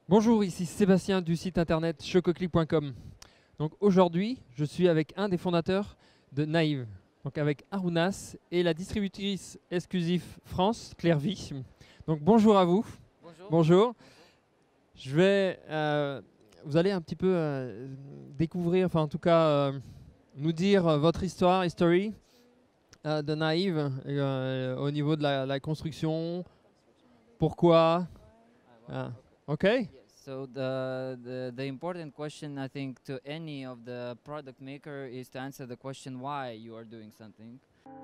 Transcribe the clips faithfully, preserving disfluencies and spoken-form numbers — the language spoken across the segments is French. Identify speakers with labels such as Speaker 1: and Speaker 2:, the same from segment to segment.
Speaker 1: Bonjour, ici Sébastien du site internet chococlick point com. Donc aujourd'hui, je suis avec un des fondateurs de Naïve, donc avec Arunas et la distributrice exclusive France, Clairvy. Donc bonjour à vous.
Speaker 2: Bonjour.
Speaker 1: Bonjour.
Speaker 2: Bonjour.
Speaker 1: Je vais, euh, vous allez un petit peu euh, découvrir, enfin en tout cas euh, nous dire euh, votre histoire, history euh, de Naïve euh, au niveau de la, la construction. Pourquoi? Ah, ok.
Speaker 2: Yes. So the, the the important question I think to any of the product maker is to answer the question why you are doing something.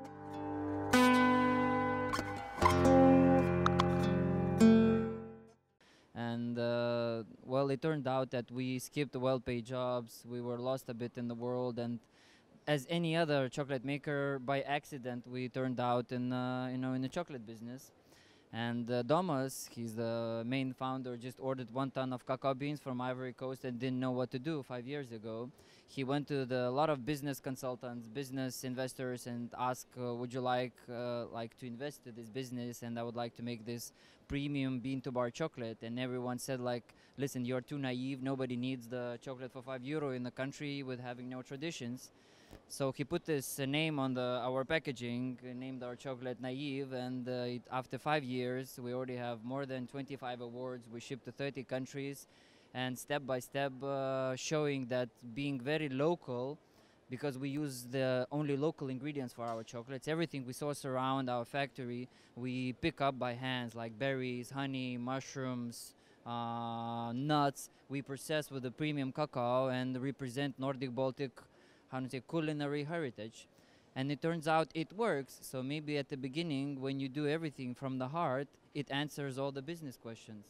Speaker 2: And uh, well, it turned out that we skipped well-paid jobs. We were lost a bit in the world, and as any other chocolate maker, by accident, we turned out in uh, you know in the chocolate business. And uh, Domas, he's the main founder, just ordered one ton of cacao beans from Ivory Coast and didn't know what to do five years ago. He went to the, a lot of business consultants, business investors, and asked, uh, would you like uh, like to invest in this business? And I would like to make this premium bean to bar chocolate. And everyone said like, listen, you're too naive. Nobody needs the chocolate for five euro in the country with having no traditions. So he put this uh, name on the our packaging, uh, named our chocolate Naive, and uh, it, after five years, we already have more than twenty-five awards. We ship to thirty countries, and step by step, uh, showing that being very local, because we use the only local ingredients for our chocolates. Everything we source around our factory, we pick up by hands, like berries, honey, mushrooms, uh, nuts. We process with the premium cacao and represent Nordic Baltic, how to say, culinary heritage. And it turns out it works. So maybe at the beginning, when you do everything from the heart, it answers all the business questions.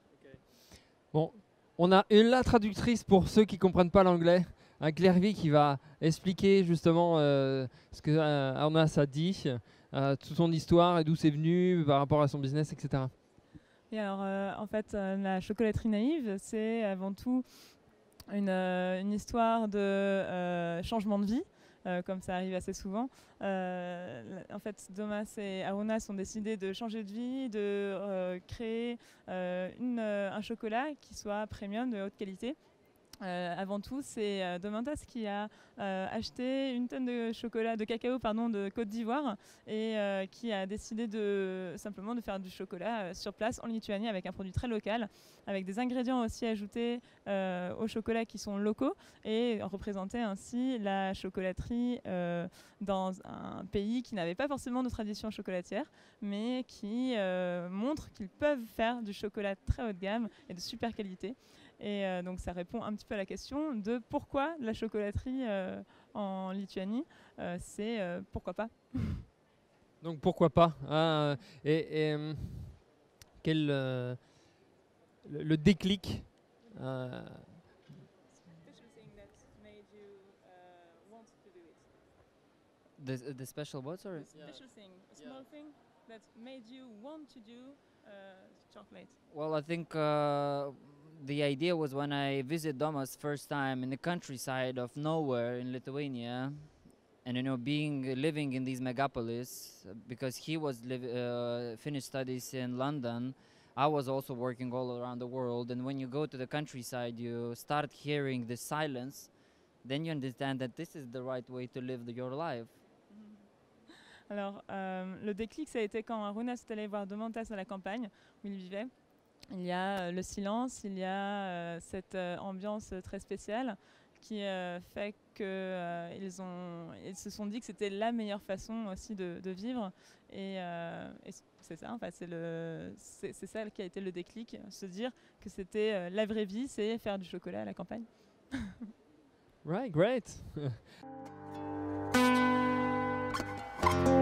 Speaker 1: Bon, on a une la traductrice pour ceux qui ne comprennent pas l'anglais, un Clairvy qui va expliquer justement euh, ce que euh, Arunas a dit, euh, toute son histoire et d'où c'est venu par rapport à son business, et cetera.
Speaker 3: Et alors, euh, en fait, euh, la chocolaterie Naïve, c'est avant tout une, euh, une histoire de euh, changement de vie, euh, comme ça arrive assez souvent. Euh, en fait, Domas et Arunas ont décidé de changer de vie, de euh, créer euh, une, euh, un chocolat qui soit premium, de haute qualité. Euh, avant tout, c'est euh, Domantas qui a euh, acheté une tonne de chocolat, de cacao pardon, de Côte d'Ivoire et euh, qui a décidé de simplement de faire du chocolat euh, sur place en Lituanie avec un produit très local, avec des ingrédients aussi ajoutés euh, au chocolat qui sont locaux et représenter ainsi la chocolaterie euh, dans un pays qui n'avait pas forcément de tradition chocolatière, mais qui euh, montre qu'ils peuvent faire du chocolat très haut de gamme et de super qualité. Et euh, donc ça répond un petit peu à la question de pourquoi la chocolaterie euh, en Lituanie, euh, c'est euh, pourquoi pas.
Speaker 1: Donc pourquoi pas hein, Et, et euh, quel euh, le, le déclic euh,
Speaker 2: The, the special what, sorry?
Speaker 3: Special thing, a small thing that made you want to do uh, chocolate.
Speaker 2: Well, I think uh, the idea was when I visited Domas first time in the countryside of nowhere in Lithuania, and you know, being uh, living in these megapolis, uh, because he was live, uh, finished studies in London, I was also working all around the world. And when you go to the countryside, you start hearing the silence. Then you understand that this is the right way to live the, your life.
Speaker 3: Alors, euh, le déclic, ça a été quand Arunas est allé voir Domantas à la campagne, où il vivait. Il y a euh, le silence, il y a euh, cette euh, ambiance très spéciale qui euh, fait qu'ils euh, ils se sont dit que c'était la meilleure façon aussi de, de vivre. Et, euh, et c'est ça, en fait, c'est, le, c'est, c'est ça qui a été le déclic, se dire que c'était euh, la vraie vie, c'est faire du chocolat à la campagne.
Speaker 1: Right, great.